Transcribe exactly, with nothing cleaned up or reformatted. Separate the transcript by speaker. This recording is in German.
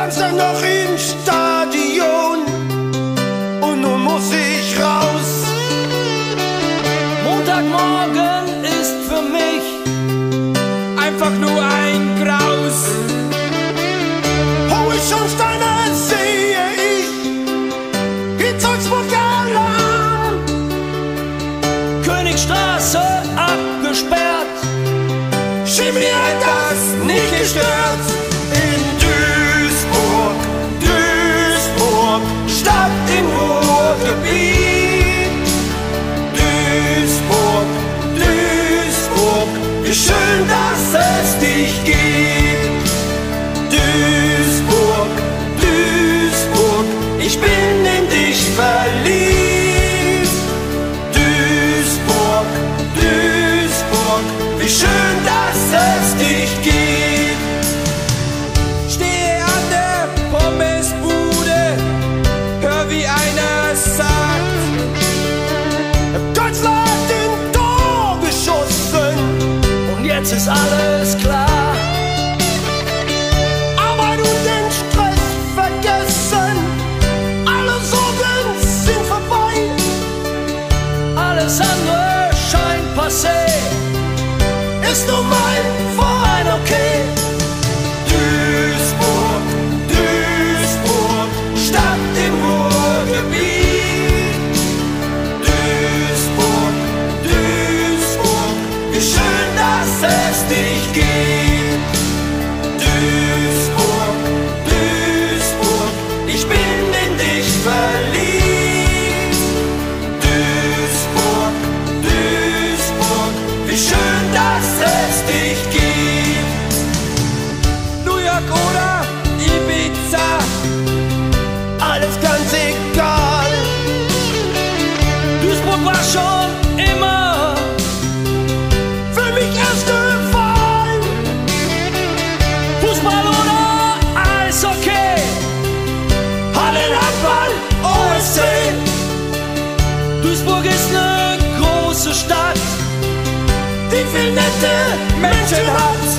Speaker 1: Samstag noch im Stadion und nun muss ich raus.
Speaker 2: Montagmorgen ist für mich einfach nur ein Graus.
Speaker 1: Hohe Schornsteine sehe ich, die Duisburg Alarm.
Speaker 2: Königstraße abgesperrt,
Speaker 1: Chemie hat das nicht gestört. In Duisburg, Duisburg, Stadt im Ruhrgebiet. Duisburg, Duisburg, wie schön, dass es dich gibt. Duisburg, Duisburg, ich bin in dich verliebt. Duisburg, Duisburg, wie schön, dass es dich gibt.
Speaker 2: stehe an der Pommesbude, hör wie einer sagt:
Speaker 1: Közle hat den Tor geschossen
Speaker 2: Und jetzt ist alles klar.
Speaker 1: Arbeit und den Stress vergessen, alle Sorgen sind vorbei.
Speaker 2: Alles andere scheint passé,
Speaker 1: Ist nur mein Verein okay. Duisburg, Duisburg, Stadt im Ruhrgebiet. Duisburg, Duisburg, wie schön, dass es dich gibt. Duisburg, Duisburg, ich bin in dich verliebt. Duisburg, Duisburg, wie schön, dass es dich gibt.
Speaker 2: New York oder Ibiza,
Speaker 1: Alles ganz egal.
Speaker 2: Duisburg war schon immer
Speaker 1: Für mich erste Wahl.
Speaker 2: Fußball oder Eishockey,
Speaker 1: Hallenhandball, O S C.
Speaker 2: Duisburg ist eine große Stadt,
Speaker 1: Die viel nette Menschen hat.